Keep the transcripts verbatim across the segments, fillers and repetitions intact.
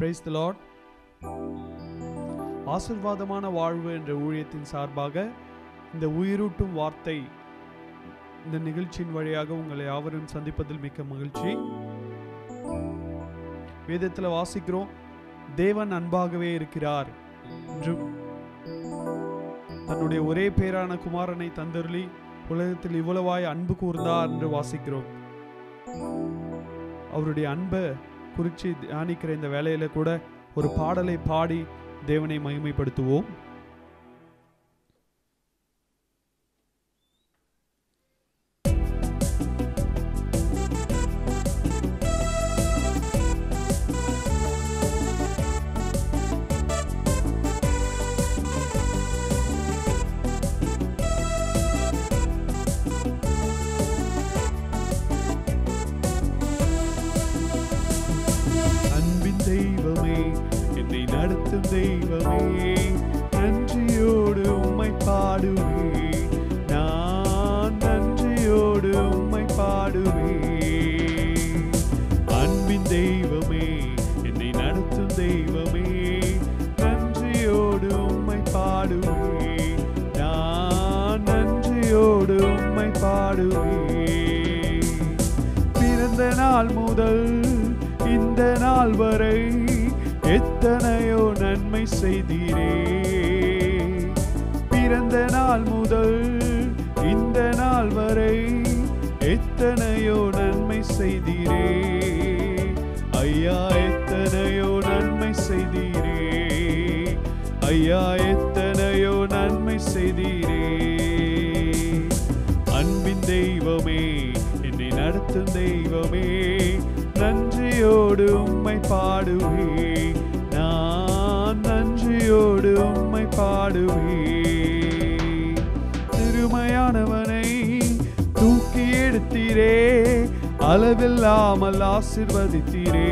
Praise the Lord. ஆசீர்வாதமான வாழ்வு என்ற ஊழியத்தின் சார்பாக இந்த உயிரூட்டும் வார்த்தை இந்த நிகழ்ச்சியின் வழியாக உங்களை யாவரும் சந்திப்பதில் மிக்க மகிழ்ச்சி. வேதத்தில் வாசிக்கிறோம், தேவன் அன்பாகவே இருக்கிறார் என்றும் தன்னுடைய ஒரே பேரான குமாரனை தந்தருளி உலகத்தில் இவ்வளவாய் அன்பு கூர்ந்தார் என்று வாசிக்கிறோம். அவருடைய அன்பை குறித்து தியானிக்கிற இந்த வேளையில கூட ஒரு பாடலை பாடி தேவனை மகிமைப்படுத்துவோம். தெய்வமே, என்னை நடத்தும் தெய்வமே, நன்றியோடு உம்மை பாடுவே, நான் நன்றியோடு உம்மை பாடுவே. அன்பின் தெய்வமே, என்னை நடத்தும் தெய்வமே, நன்றியோடு உம்மை பாடுவே, நான் நன்றியோடு உம்மை பாடுவே. பிறந்த நாள் முதல் இந்த நாள் வரை எத்தனையோ நன்மை செய்தீரே. பிறந்த நாள் முதல் இந்த நாள் வரை எத்தனையோ நன்மை செய்தீரே. ஐயா எத்தனையோ நன்மை செய்தீரே, ஐயா எத்தனையோ நன்மை செய்தீரே. அன்பின் தெய்வமே, என்னை நடத்தும் தெய்வமே, நன்றியோடு உம்மை பாடுவே, நான் நன்றியோடு உம்மை பாடுவே. சிறுமையானவனை தூக்கி எடுத்தீரே, அளவில்லாமல் ஆசீர்வதித்தீரே.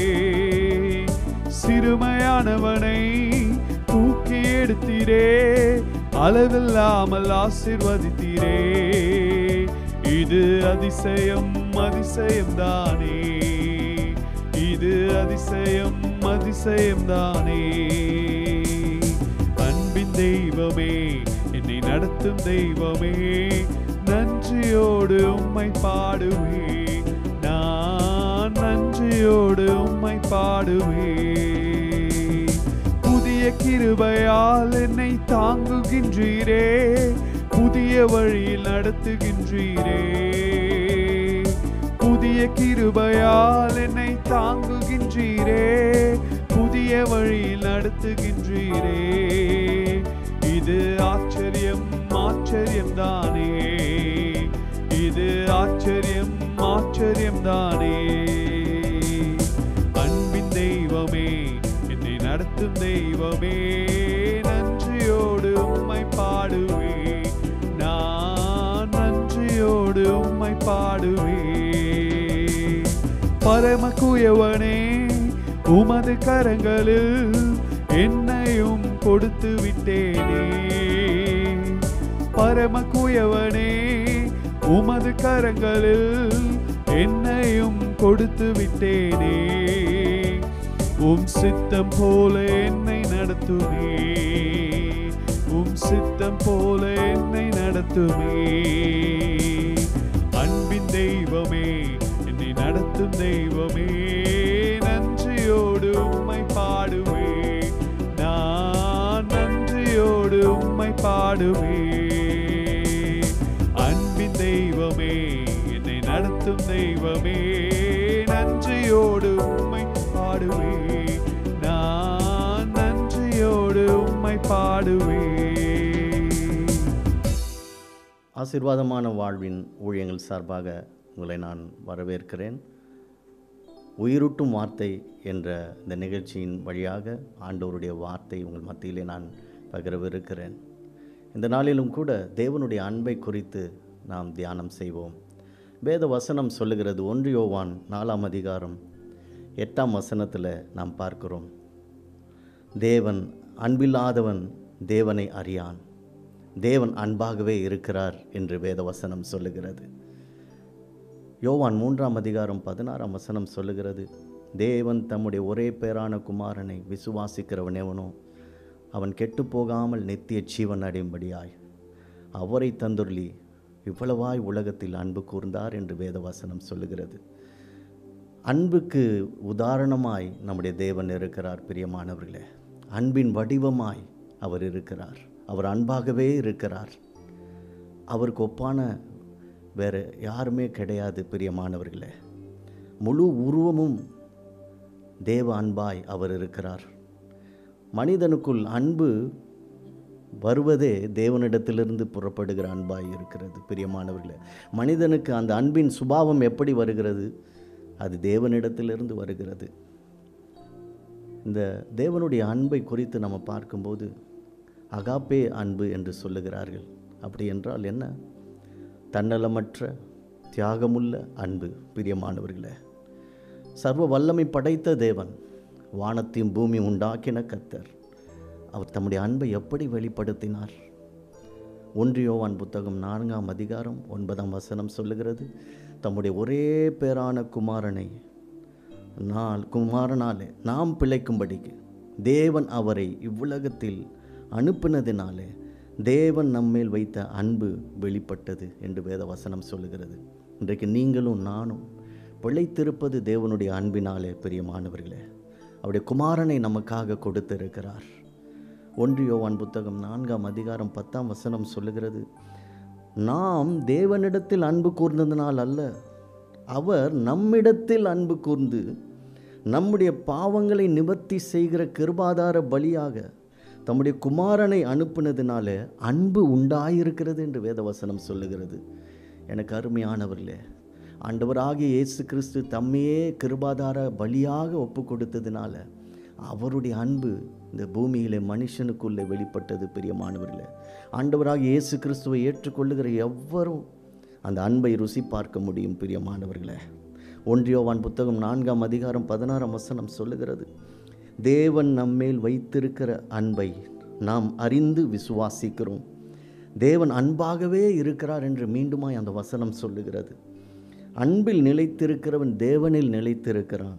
சிறுமையானவனை தூக்கி எடுத்தீரே, அளவில்லாமல் ஆசீர்வதித்தீரே. இது அதிசயம் அதிசயம் தானே, இது அதிசயம் அதிசயம் தானே. அன்பின் தெய்வமே, என்னை நடத்தும் தெய்வமே, நன்றியோடு உம்மை பாடுவே, நான் நன்றியோடு உம்மை பாடுவே. புதிய கிருபையால் என்னை தாங்குகின்றீரே, புதிய வழியில் நடத்துகின்றீரே. புதிய கிருபையால் என்னை தாங்குகின்றீரே, புதிய வழியில் நடத்துகின்றீரே. இது ஆச்சரியம் ஆச்சரியம் தானே, இது ஆச்சரியம் ஆச்சரியம் தானே. அன்பின் தெய்வமே, என்னை நடத்தும் தெய்வமே, நன்றியோடு உம்மை பாடுவே, நான் நன்றியோடு உம்மை பாடுவே. பரம குயவனே, உமது கரங்களில் என்னையும் கொடுத்து விட்டேனே. பரம குயவனே, உமது கரங்களில் என்னையும் கொடுத்து விட்டேனே. உம் சித்தம் போல என்னை நடத்துமே, உம் சித்தம் போல என்னை நடத்துமே. அன்பின் தெய்வமே, என்னை நடத்தும் தெய்வமே, நன்றியோடு உம்மை பாடுவே, நான் நன்றியோடு உம்மை பாடுவே. அன்பின் தெய்வமே, என்னை நடத்தும் தெய்வமே, நன்றியோடு உம்மை பாடுவே, நான் நன்றியோடு உம்மை பாடுவே. ஆசீர்வாதமான வாழ்வின் ஊழியங்கள் சார்பாக உங்களை நான் வரவேற்கிறேன். உயிரூட்டும் வார்த்தை என்ற இந்த நிகழ்ச்சியின் வழியாக ஆண்டவருடைய வார்த்தை உங்கள் மத்தியிலே நான் பகிரவிருக்கிறேன். இந்த நாளிலும் கூட தேவனுடைய அன்பை குறித்து நாம் தியானம் செய்வோம். வேத வசனம் சொல்லுகிறது, ஒன்று யோவான் நாலாம் அதிகாரம் எட்டாம் வசனத்தில் நாம் பார்க்கிறோம், தேவன் அன்பில்லாதவன் தேவனை அறியான், தேவன் அன்பாகவே இருக்கிறார் என்று வேதவசனம் சொல்லுகிறது. யோவான் மூன்றாம் அதிகாரம் பதினாறாம் வசனம் சொல்லுகிறது, தேவன் தம்முடைய ஒரே பேரான குமாரனை விசுவாசிக்கிறவன் எவனோ அவன் கெட்டு போகாமல் நித்திய ஜீவன் அடையும்படியாய் அவரை தந்துள்ளி இவ்வளவாய் உலகத்தில் அன்பு கூர்ந்தார் என்று வேதவசனம் சொல்லுகிறது. அன்புக்கு உதாரணமாய் நம்முடைய தேவன் இருக்கிறார். பிரியமானவர்களே, அன்பின் வடிவமாய் அவர் இருக்கிறார். அவர் அன்பாகவே இருக்கிறார். அவருக்கு ஒப்பான வேறு யாருமே கிடையாது. பிரியமானவர்களே, முழு உருவமும் தேவ அன்பாய் அவர் இருக்கிறார். மனிதனுக்குள் அன்பு வருவதே தேவனிடத்திலிருந்து புறப்படுகிற அன்பாய் இருக்கிறது. பிரியமானவர்களே, மனிதனுக்கு அந்த அன்பின் சுபாவம் எப்படி வருகிறது? அது தேவனிடத்திலிருந்து வருகிறது. இந்த தேவனுடைய அன்பை குறித்து நம்ம பார்க்கும்போது அகாப்பே அன்பு என்று சொல்லுகிறார்கள். அப்படி என்றால் என்ன? தன்னலமற்ற தியாகமுள்ள அன்பு. பிரியமானவர்களே, சர்வ வல்லமை படைத்த தேவன், வானத்தையும் பூமி உண்டாக்கின கர்த்தர், அவர் தம்முடைய அன்பை எப்படி வெளிப்படுத்தினார்? ஒன்று யோவான் புத்தகம் நான்காம் அதிகாரம் ஒன்பதாம் வசனம் சொல்லுகிறது, தம்முடைய ஒரே பேரான குமாரனை நாள் குமாரனாலே நாம் பிழைக்கும்படிக்கு தேவன் அவரை இவ்வுலகத்தில் அனுப்பினதினாலே தேவன் நம்மேல் வைத்த அன்பு வெளிப்பட்டது என்று வேத வசனம் சொல்லுகிறது. இன்றைக்கு நீங்களும் நானும் பிழைத்திருப்பது தேவனுடைய அன்பினாலே. பிரியமானவர்களே, அவருடைய குமாரனை நமக்காக கொடுத்திருக்கிறார். ஒன்று யோவான் புத்தகம் நான்காம் அதிகாரம் பத்தாம் வசனம் சொல்லுகிறது, நாம் தேவனிடத்தில் அன்பு கூர்ந்ததினால் அல்ல, அவர் நம்மிடத்தில் அன்பு கூர்ந்து நம்முடைய பாவங்களை நிவர்த்தி செய்கிற கிருபாதார பலியாக தம்முடைய குமாரனை அனுப்பினதினால அன்பு உண்டாயிருக்கிறது என்று வேதவசனம் சொல்லுகிறது. எனக்கு அருமையானவர்களே, ஆண்டவராகிய இயேசு கிறிஸ்து தம்மையே கிருபாதார பலியாக ஒப்பு கொடுத்ததினால அவருடைய அன்பு இந்த பூமியிலே மனுஷனுக்குள்ளே வெளிப்பட்டது. பிரியமானவர்களே, ஆண்டவராகிய இயேசு கிறிஸ்துவை ஏற்றுக்கொள்ளுகிற எவரும் அந்த அன்பை ருசி பார்க்க முடியும். பிரியமானவர்களே, ஒன்று யோவான் புத்தகம் நான்காம் அதிகாரம் பதினாறாம் வசனம் சொல்லுகிறது, தேவன் நம்மேல் வைத்திருக்கிற அன்பை நாம் அறிந்து விசுவாசிக்கிறோம். தேவன் அன்பாகவே இருக்கிறார் என்று மீண்டுமாய் அந்த வசனம் சொல்லுகிறது. அன்பில் நிலைத்திருக்கிறவன் தேவனில் நிலைத்திருக்கிறான்,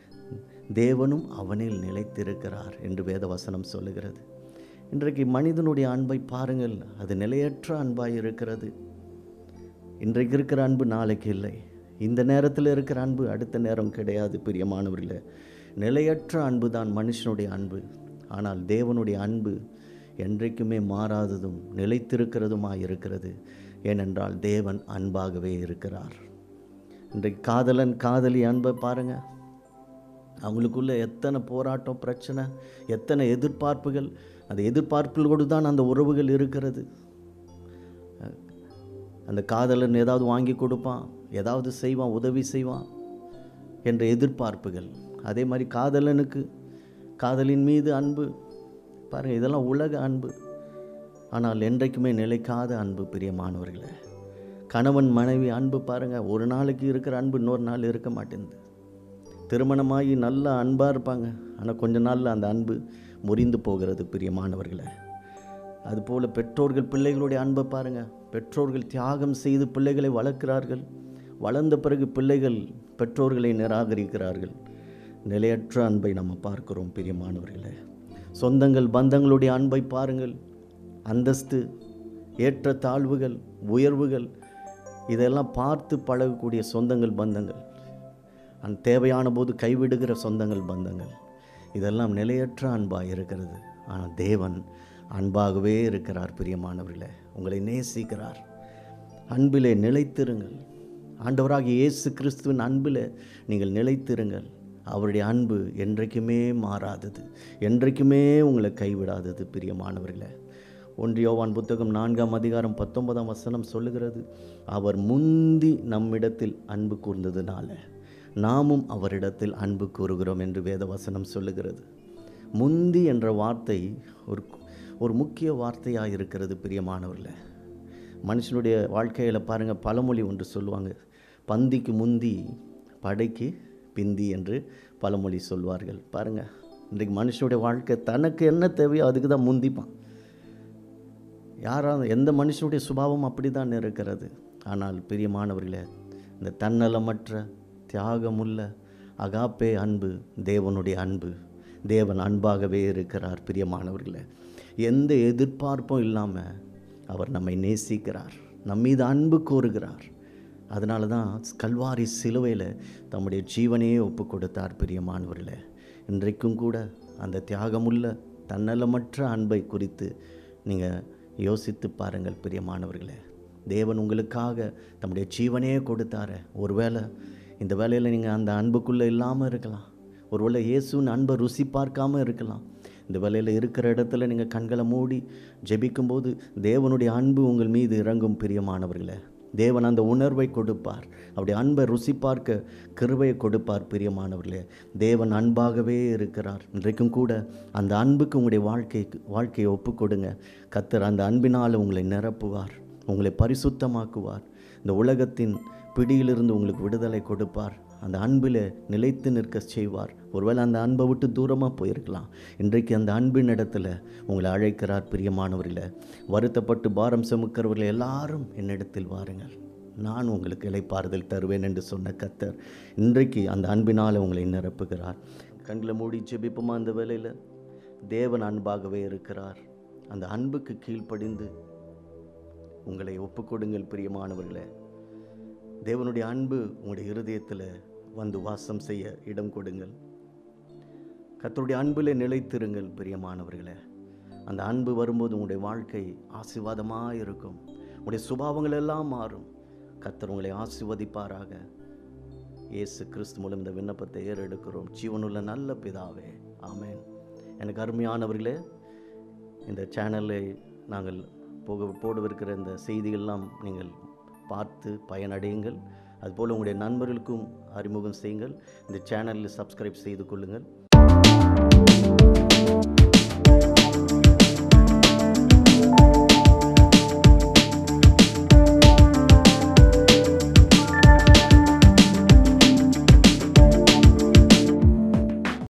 தேவனும் அவனில் நிலைத்திருக்கிறார் என்று வேத வசனம் சொல்லுகிறது. இன்றைக்கு மனிதனுடைய அன்பை பாருங்கள், அது நிலையற்ற அன்பாய் இருக்கிறது. இன்றைக்கு இருக்கிற அன்பு நாளைக்கு இல்லை, இந்த நேரத்தில் இருக்கிற அன்பு அடுத்த நேரம் கிடையாது. பிரியமானவர்களே, நிலையற்ற அன்பு தான் மனுஷனுடைய அன்பு. ஆனால் தேவனுடைய அன்பு என்றைக்குமே மாறாததும் நிலைத்திருக்கிறதுமாய் இருக்கிறது. ஏனென்றால் தேவன் அன்பாகவே இருக்கிறார். இன்றைக்கு காதலன் காதலி அன்பை பாருங்கள், அவங்களுக்குள்ள எத்தனை போராட்டம், பிரச்சனை, எத்தனை எதிர்பார்ப்புகள். அந்த எதிர்பார்ப்புகளோடு தான் அந்த உறவுகள் இருக்கிறது. அந்த காதலன் ஏதாவது வாங்கி கொடுப்பான், ஏதாவது செய்வான், உதவி செய்வான் என்ற எதிர்பார்ப்புகள். அதே மாதிரி காதலனுக்கு காதலின் மீது அன்பு பாருங்கள், இதெல்லாம் உலக அன்பு. ஆனால் என்றைக்குமே நிலைக்காத அன்பு. பிரியமானவர்களே, கணவன் மனைவி அன்பு பாருங்கள், ஒரு நாளைக்கு இருக்கிற அன்பு இன்னொரு நாள் இருக்க மாட்டேங்குது. திருமணமாகி நல்லா அன்பாக இருப்பாங்க, ஆனால் கொஞ்ச நாளில் அந்த அன்பு முறிந்து போகிறது. பிரியமானவர்களே, அதுபோல் பெற்றோர்கள் பிள்ளைகளுடைய அன்பை பாருங்கள். பெற்றோர்கள் தியாகம் செய்து பிள்ளைகளை வளர்க்கிறார்கள், வளர்ந்த பிறகு பிள்ளைகள் பெற்றோர்களை நிராகரிக்கிறார்கள். நிலையற்ற அன்பை நம்ம பார்க்கிறோம். பிரியமானவர்களே, சொந்தங்கள் பந்தங்களுடைய அன்பை பாருங்கள். அந்தஸ்து, ஏற்ற தாழ்வுகள், உயர்வுகள், இதெல்லாம் பார்த்து பழகக்கூடிய சொந்தங்கள் பந்தங்கள், அந்த தேவையான போது கைவிடுகிற சொந்தங்கள் பந்தங்கள், இதெல்லாம் நிலையற்ற அன்பாக இருக்கிறது. ஆனால் தேவன் அன்பாகவே இருக்கிறார். பிரியமானவர்களே, உங்களை நேசிக்கிறார். அன்பிலே நிலைத்திருங்கள். ஆண்டவராகிய இயேசு கிறிஸ்துவின் அன்பில் நீங்கள் நிலைத்திருங்கள். அவருடைய அன்பு என்றைக்குமே மாறாதது, என்றைக்குமே உங்களை கைவிடாதது. பிரியமானவர்களே, ஒன்று யோவான் புத்தகம் நான்காம் அதிகாரம் பத்தொன்பதாம் வசனம் சொல்லுகிறது, அவர் முந்தி நம்மிடத்தில் அன்பு கூர்ந்ததுனால நாமும் அவரிடத்தில் அன்பு கூறுகிறோம் என்று வேத வசனம் சொல்லுகிறது. முந்தி என்ற வார்த்தை ஒரு ஒரு முக்கிய வார்த்தையாக இருக்கிறது. பிரியமானவர்களே, மனுஷனுடைய வாழ்க்கையில் பாருங்கள், பழமொழி ஒன்று சொல்லுவாங்க, பந்திக்கு முந்தி படைக்கு பிந்தி என்று பழமொழி சொல்வார்கள். பாருங்கள், இன்றைக்கு மனுஷனுடைய வாழ்க்கை தனக்கு என்ன தேவையோ அதுக்கு தான் முந்திப்பான். யாராவது எந்த மனுஷனுடைய சுபாவம் அப்படி தான் இருக்கிறது. ஆனால் பிரியமானவர்களே, இந்த தன்னலமற்ற தியாகமுள்ள அகாப்பே அன்பு தேவனுடைய அன்பு. தேவன் அன்பாகவே இருக்கிறார் பிரியமானவர்களே. எந்த எதிர்பார்ப்பும் இல்லாமல் அவர் நம்மை நேசிக்கிறார், நம் மீது அன்பு கூறுகிறார். அதனால தான் கல்வாரி சிலுவையில் தம்முடைய ஜீவனையே ஒப்பு கொடுத்தார் பிரியமானவர்களே. இன்றைக்கும் கூட அந்த தியாகமுள்ள தன்னலமற்ற அன்பை குறித்து நீங்கள் யோசித்து பாருங்கள் பிரியமானவர்களே. தேவன் உங்களுக்காக தம்முடைய ஜீவனையே கொடுத்தார. ஒருவேளை இந்த வேலையில் நீங்கள் அந்த அன்புக்குள்ளே இல்லாமல் இருக்கலாம். ஒருவேளை இயேசுவின் அன்பை ருசி பார்க்காமல் இருக்கலாம். இந்த வேலையில் இருக்கிற இடத்துல நீங்கள் கண்களை மூடி ஜெபிக்கும்போது தேவனுடைய அன்பு உங்கள் மீது இறங்கும் பிரியமானவர்களே. தேவன் அந்த உணர்வை கொடுப்பார், அவருடைய அன்பை ருசி பார்க்க கிருபையை கொடுப்பார் பிரியமானவர்களே. தேவன் அன்பாகவே இருக்கிறார். இன்றைக்கும் கூட அந்த அன்புக்கு உங்களுடைய வாழ்க்கைக்கு வாழ்க்கையை ஒப்பு கொடுங்க. கர்த்தர் அந்த அன்பினால் உங்களை நிரப்புவார், உங்களை பரிசுத்தமாக்குவார். இந்த உலகத்தின் பிடியிலிருந்து உங்களுக்கு விடுதலை கொடுப்பார். அந்த அன்பில் நிலைத்து நிற்க செய்வார். ஒருவேளை அந்த அன்பை விட்டு தூரமாக போயிருக்கலாம். இன்றைக்கு அந்த அன்பின் இடத்துல உங்களை அழைக்கிறார் பிரியமானவர்களே. வருத்தப்பட்டு பாரம் சுமக்கிறவர்களை எல்லாரும் என்னிடத்தில் வாருங்கள், நான் உங்களுக்கு இளைப்பாறுதல் தருவேன் என்று சொன்ன கர்த்தர் இன்றைக்கு அந்த அன்பினால் உங்களை நிரப்புகிறார். கண்களை மூடி ஜெபிப்போமா? அந்த வேளையில் தேவன் அன்பாகவே இருக்கிறார். அந்த அன்புக்கு கீழ்ப்படிந்து உங்களை ஒப்புக்கொடுங்கள் பிரியமானவர்களே. தேவனுடைய அன்பு உங்களுடைய இருதயத்தில் வந்து வாசம் செய்ய இடம் கொடுங்கள். கர்த்தருடைய அன்பில் நிலைத்திருங்கள் பிரியமானவர்களே. அந்த அன்பு வரும்போது உங்களுடைய வாழ்க்கை ஆசீர்வாதமாக இருக்கும். உங்களுடைய சுபாவங்கள் எல்லாம் மாறும். கர்த்தர் உங்களை ஆசீர்வதிப்பாராக. இயேசு கிறிஸ்து மூலம் இந்த விண்ணப்பத்தை ஏறெடுக்கிறோம் ஜீவனுள்ள நல்ல பிதாவே, ஆமென். எனக்கு அருமையானவர்களே, இந்த சேனலை நாங்கள் போக போடவிருக்கிற இந்த செய்திகள்லாம் நீங்கள் பார்த்து பயனடையுங்கள். அதுபோல் உங்களுடைய நண்பர்களுக்கும் அறிமுகம் செய்யுங்கள். இந்த சேனலில் சப்ஸ்கிரைப் செய்து கொள்ளுங்கள்.